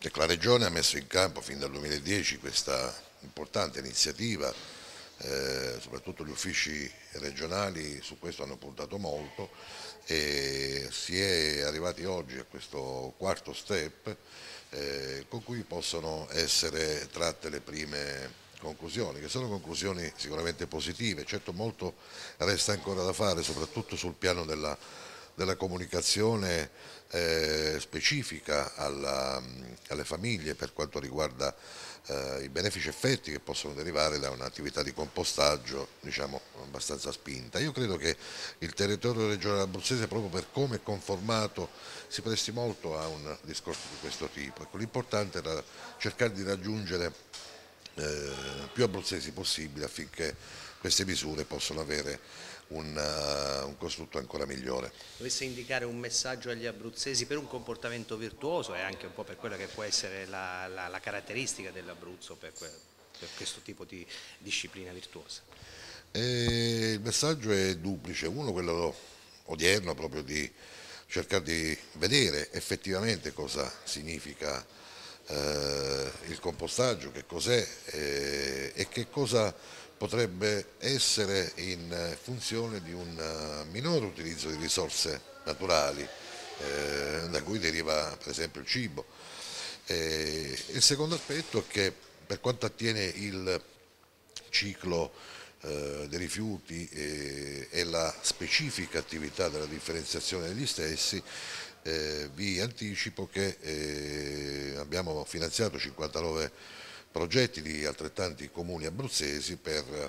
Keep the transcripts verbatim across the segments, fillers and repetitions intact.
Ecco, la Regione ha messo in campo fin dal duemiladieci questa importante iniziativa, eh, soprattutto gli uffici regionali su questo hanno puntato molto e si è arrivati oggi a questo quarto step eh, con cui possono essere tratte le prime conclusioni, che sono conclusioni sicuramente positive. Certo, molto resta ancora da fare, soprattutto sul piano della, della comunicazione eh, specifica alla, alle famiglie per quanto riguarda eh, i benefici effetti che possono derivare da un'attività di compostaggio, diciamo, abbastanza spinta. Io credo che il territorio regionale abruzzese, proprio per come è conformato, si presti molto a un discorso di questo tipo. Ecco, l'importante era cercare di raggiungere eh, più abruzzesi possibile affinché queste misure possano avere un, uh, un costrutto ancora migliore. Dovesse indicare un messaggio agli abruzzesi per un comportamento virtuoso e anche un po' per quella che può essere la, la, la caratteristica dell'Abruzzo per, que, per questo tipo di disciplina virtuosa? E il messaggio è duplice, uno quello odierno proprio di cercare di vedere effettivamente cosa significa eh, il compostaggio, che cos'è eh, e che cosa potrebbe essere in funzione di un minore utilizzo di risorse naturali eh, da cui deriva per esempio il cibo. E il secondo aspetto è che per quanto attiene il ciclo eh, dei rifiuti e, e la specifica attività della differenziazione degli stessi, eh, vi anticipo che eh, abbiamo finanziato cinquantanove progetti di altrettanti comuni abruzzesi per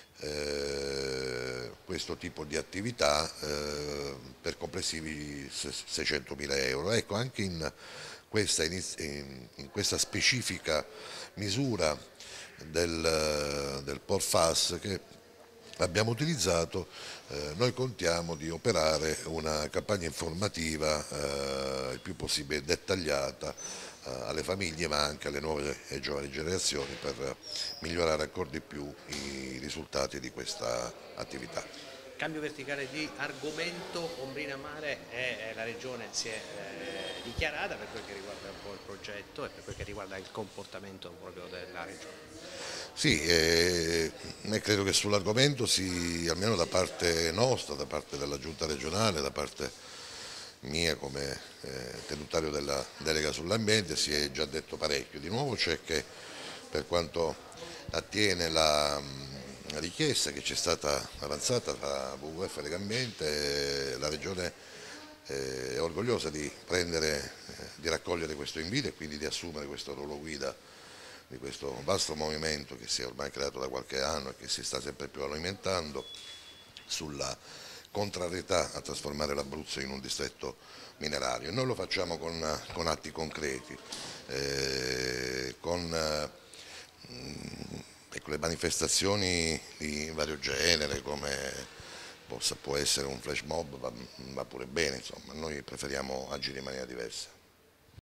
eh, questo tipo di attività eh, per complessivi seicentomila euro. Ecco, anche in questa, in, in questa specifica misura del, del P O R F A S che abbiamo utilizzato, eh, noi contiamo di operare una campagna informativa eh, il più possibile dettagliata eh, alle famiglie ma anche alle nuove e giovani generazioni per migliorare ancora di più i risultati di questa attività. Cambio verticale di argomento, Ombrina Mare e la Regione si è eh, dichiarata per quel che riguarda un po' il progetto e per quel che riguarda il comportamento proprio della Regione. Sì, eh, credo che sull'argomento si, almeno da parte nostra, da parte della Giunta regionale, da parte mia come eh, tenutario della delega sull'ambiente si è già detto parecchio. Di nuovo c'è che per quanto attiene la, la richiesta che ci è stata avanzata da W W F e Legambiente, la Regione eh, è orgogliosa di, prendere, eh, di raccogliere questo invito e quindi di assumere questo ruolo guida di questo vasto movimento che si è ormai creato da qualche anno e che si sta sempre più alimentando sulla contrarietà a trasformare l'Abruzzo in un distretto minerario. E noi lo facciamo con, con atti concreti, eh, con eh, ecco, le manifestazioni di vario genere come possa, può essere un flash mob, va, va pure bene, insomma, noi preferiamo agire in maniera diversa.